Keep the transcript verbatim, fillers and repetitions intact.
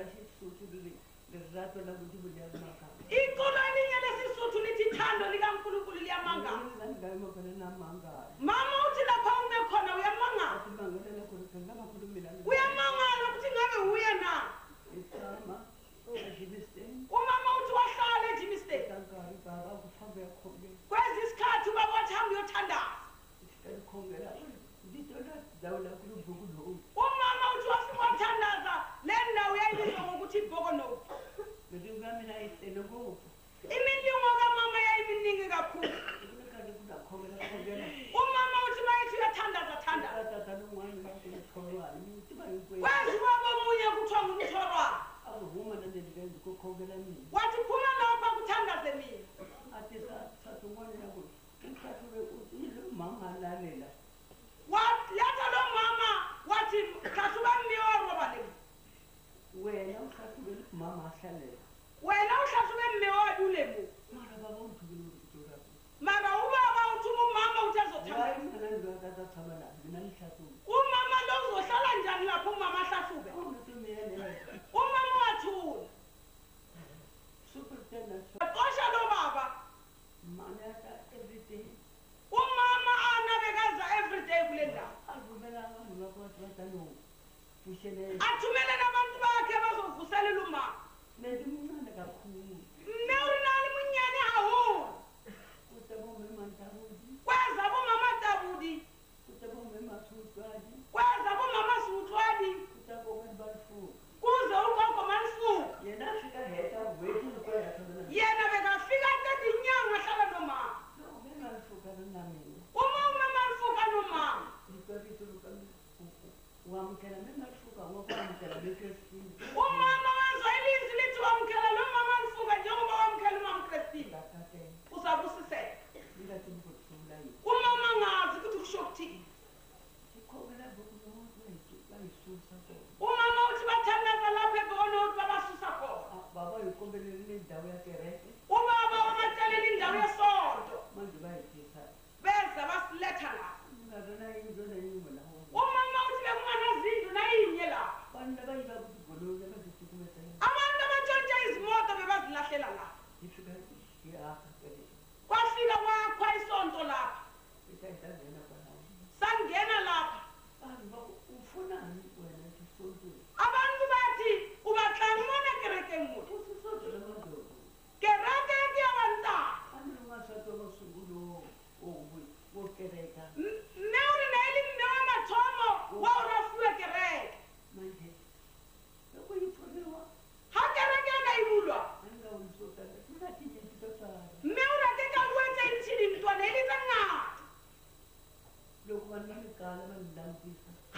la Sesotho le lerato la Modimo le a manganga. Iqolani ya lesisuthu lithi thando likaNkulunkulu liyamanga. Mama uthi lapha ume khona uyamanga. Uyamangala ukuthi ngabe uye na. Umama uthi wahlala eJimmiston. Kwezi isikhathi ubaba wathi hamba uyothandaza. Umama uthi wafika wathandaza le ndawo yayibizwa ngokuthi Ibhokono. Imilingo kamama yayiminingi kakhulu. Umama uthi mayithi uyathandaza thandaza. Kwazi baba omunye kuthiwa ngumthorwa. Wathi phuma lapha kuthandaze mina. Wathi letha lo mama wathi hlahluba mmioro bale. Wena uhlahlube mama ahlalela. Wena uhlahlube mmioro ulemo. Mara ubaba uthi umama uthi azothanda. Umama lo uzohlala njani lapho umama ahlahlube? Umama wathula. Qosha lo baba. Umama anabekaza every day kule ndawo. Athumele nabantu bakhe bazovuselela umama. Mmeuri nani munyane hahulu. Kweza bomama Tabudi. Kweza bomama Sutwadi. Kuze ugogo Mansuka. Yena bekafika ethi inyanga hlala nomama. Uma umama Mansuka nomama. Umama wazwa ilizwi lithi wamkhela lo mama Mansuka njengoba wamkhela umama Christine. Usabusiseka. Umama ngazi ukuthi kusho ukuthini. Umama uthi bathandaza lapha eBhokono babasusa khona. Baba uyikombelela indawo yakereke. Ubaba wabatshalela indawo yesonto. Manje bayithisa. Beza basiletha la. Ngazona ingizona yingo la. Umama uthi bekungana zindlu nayinye la. Abantu abayiba ukugoloza bazisukumela. Abantu abatshontsha izimoto bebazilahlela la. Ifika ya. Kwafika wakwa isonto lapha. Sangena lapha. Ufunani wena isonto? Abantu bathi ubahlangana kereke ngoku. Usisonto lamadolo. Kereke kuyabanta. Ani ungasato basungulu obuyi wokereka. Meuri naeli mmewa mathomo wa urafuwe kereke. Manje. Lokho yitholewa. Ha kereke ngayibulwa. Anga unsota. Ngathi nje tsotsa. Meura teka kuwenza intshini mntwana elitanga. Lokho bantu bakala bandambisa.